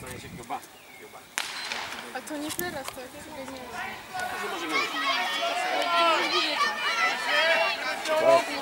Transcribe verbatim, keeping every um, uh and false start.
dostaniecie kiełba. Kiełba. A to nie teraz, to jak sobie nie To możemy mieć. wiem.